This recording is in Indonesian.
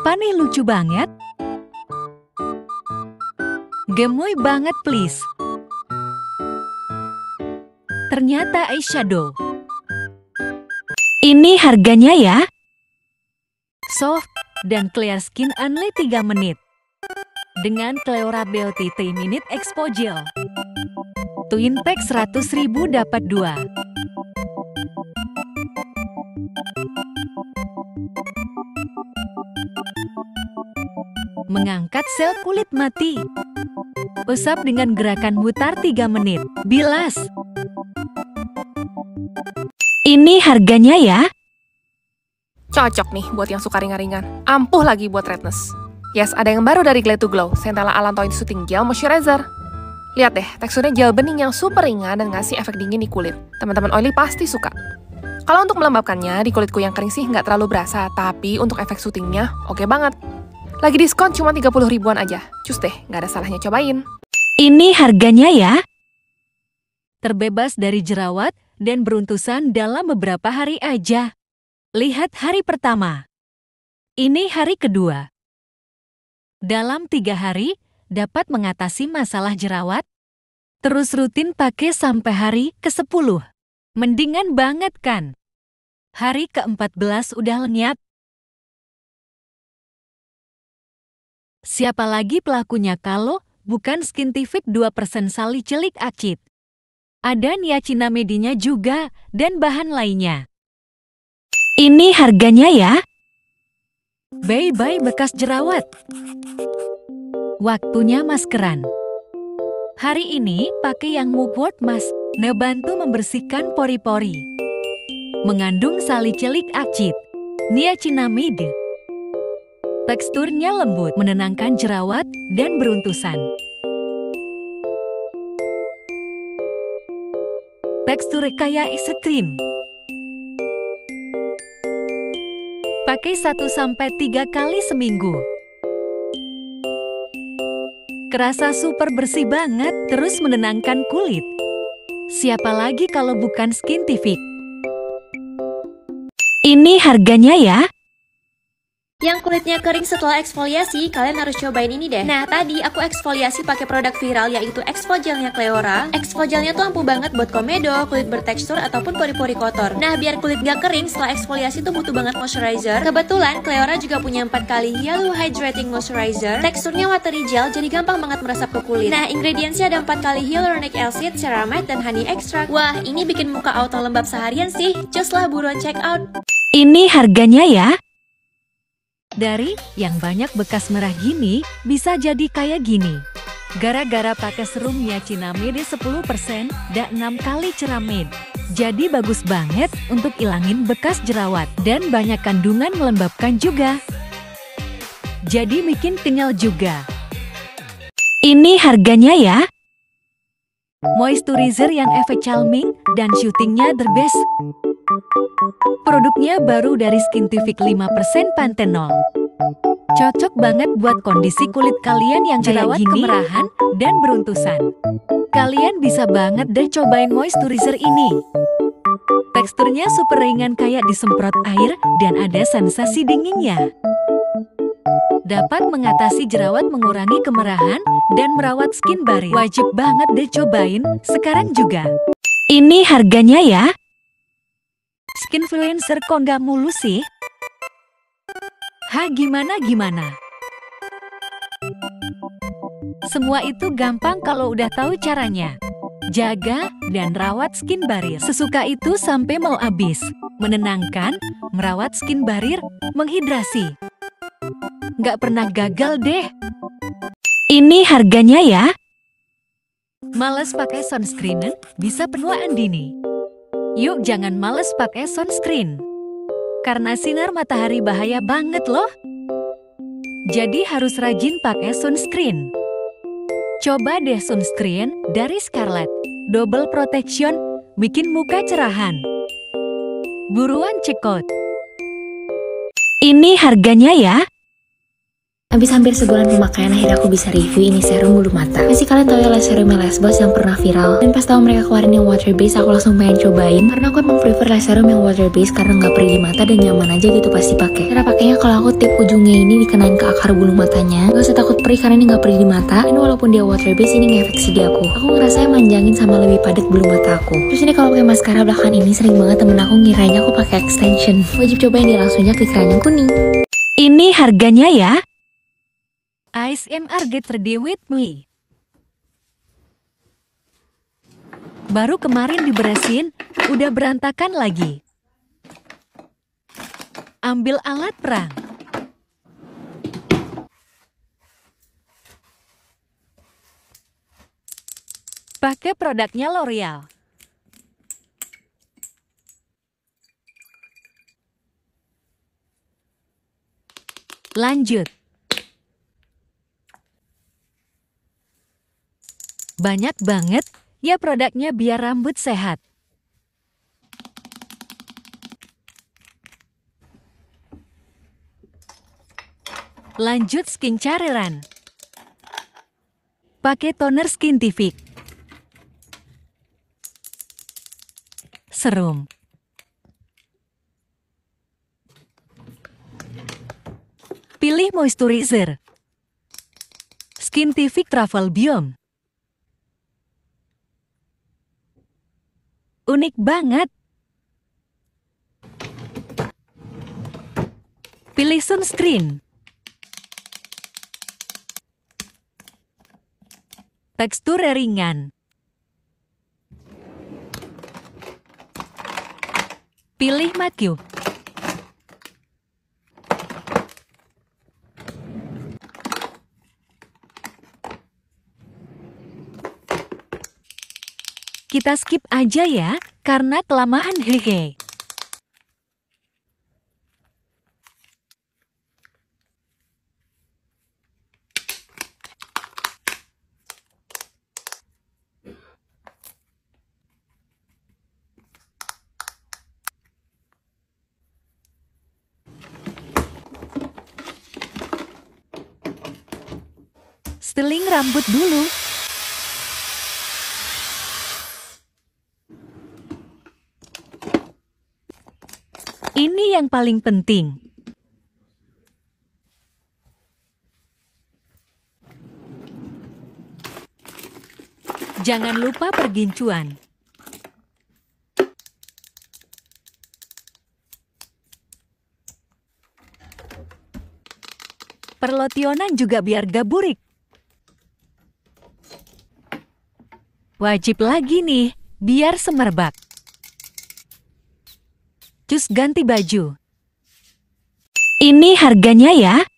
Apa nih lucu banget? Gemoy banget please. Ternyata eyeshadow. Ini harganya ya. Soft dan clear skin only 3 menit. Dengan Cleora Beauty 3 Minute Expo Gel. Twin pack 100.000 dapat 2. Mengangkat sel kulit mati. Usap dengan gerakan mutar 3 menit. Bilas. Ini harganya ya. Cocok nih buat yang suka ringan-ringan. Ampuh lagi buat redness. Yes, ada yang baru dari Glade to Glow, Centella Allantoin Soothing Gel Moisturizer. Lihat deh, teksturnya gel bening yang super ringan dan ngasih efek dingin di kulit. Teman-teman oily pasti suka. Kalau untuk melembabkannya, di kulitku yang kering sih nggak terlalu berasa, tapi untuk efek soothingnya oke banget. Lagi diskon cuma 30 ribuan aja. Cus deh, nggak ada salahnya cobain. Ini harganya ya. Terbebas dari jerawat dan beruntusan dalam beberapa hari aja. Lihat hari pertama. Ini hari kedua. Dalam 3 hari, dapat mengatasi masalah jerawat. Terus rutin pakai sampai hari ke-10. Mendingan banget kan? Hari ke-14 udah lenyap. Siapa lagi pelakunya kalau bukan Skintific 2% Salicylic Acid? Ada niacinamide-nya juga dan bahan lainnya. Ini harganya ya. Bye-bye bekas jerawat. Waktunya maskeran. Hari ini pakai yang Mugwort Mask, ngebantu membersihkan pori-pori. Mengandung Salicylic Acid, niacinamide. Teksturnya lembut, menenangkan jerawat dan beruntusan. Tekstur kayak es krim. Pakai 1-3 kali seminggu. Kerasa super bersih banget, terus menenangkan kulit. Siapa lagi kalau bukan Skintific? Ini harganya ya. Yang kulitnya kering setelah eksfoliasi, kalian harus cobain ini deh. Nah, tadi aku eksfoliasi pakai produk viral yaitu Exfo Gelnya Cleora. Exfo Gelnya tuh ampuh banget buat komedo, kulit bertekstur, ataupun pori-pori kotor. Nah, biar kulit gak kering setelah eksfoliasi tuh butuh banget moisturizer. Kebetulan, Cleora juga punya 4 kali Hyalo Hydrating Moisturizer. Teksturnya watery gel, jadi gampang banget meresap ke kulit. Nah, ingredientsnya ada 4 kali hyaluronic acid, ceramide, dan honey extract. Wah, ini bikin muka auto lembab seharian sih. Cus lah buruan check out. Ini harganya ya. Dari yang banyak bekas merah gini, bisa jadi kayak gini. Gara-gara pakai serum niacinamide 10% dan 6 kali ceramide. Jadi bagus banget untuk ilangin bekas jerawat dan banyak kandungan melembabkan juga. Jadi bikin kenyal juga. Ini harganya ya. Moisturizer yang efek calming dan shootingnya the best. Produknya baru dari Skintific 5% Panthenol. Cocok banget buat kondisi kulit kalian yang jerawat, kemerahan, dan beruntusan. Kalian bisa banget deh cobain moisturizer ini. Teksturnya super ringan kayak disemprot air dan ada sensasi dinginnya. Dapat mengatasi jerawat, mengurangi kemerahan, dan merawat skin barrier. Wajib banget deh cobain sekarang juga. Ini harganya ya. Skinfluencer kok nggak mulus sih? Hah, gimana? Semua itu gampang kalau udah tahu caranya. Jaga dan rawat skin barrier. Sesuka itu sampai mau habis. Menenangkan, merawat skin barrier, menghidrasi. Nggak pernah gagal deh. Ini harganya ya. Males pakai sunscreen? Bisa penuaan dini. Yuk jangan males pakai sunscreen. Karena sinar matahari bahaya banget loh. Jadi harus rajin pakai sunscreen. Coba deh sunscreen dari Scarlett. Double protection, bikin muka cerahan. Buruan cekot. Ini harganya ya. Habis hampir sebulan pemakaian, akhirnya aku bisa review ini serum bulu mata. Pasti kalian tahu ya serumnya Lesbos yang pernah viral. Dan pas tahu mereka keluarin yang water base, aku langsung pengen cobain. Karena aku emang prefer serum yang water base karena nggak perih di mata dan nyaman aja gitu pasti pakai. Cara pakainya kalau aku tip ujungnya ini dikenain ke akar bulu matanya. Gak usah takut perih karena ini nggak perih di mata. Dan walaupun dia water base, ini ngefek sih di aku. Aku ngerasa manjangin sama lebih padat bulu mata aku. Terus ini kalau pakai maskara belakangan ini sering banget temen aku ngiranya aku pakai extension. Wajib cobain dia, langsungnya klik keranjang kuning. Ini harganya ya. ASMR Get Ready With Me. Baru kemarin diberesin, udah berantakan lagi. Ambil alat perang. Pakai produknya L'Oreal. Lanjut. Banyak banget ya produknya biar rambut sehat. Lanjut skin cairan. Pakai toner Skintific. Serum. Pilih moisturizer. Skintific Travel Biome. Unik banget. Pilih sunscreen. Tekstur ringan. Pilih matte cube. Kita skip aja ya, karena kelamaan hehe. Styling rambut dulu. Ini yang paling penting. Jangan lupa pergincuan. Perlotionan juga biar gak burik. Wajib lagi nih, biar semerbak. Cus ganti baju. Ini harganya ya.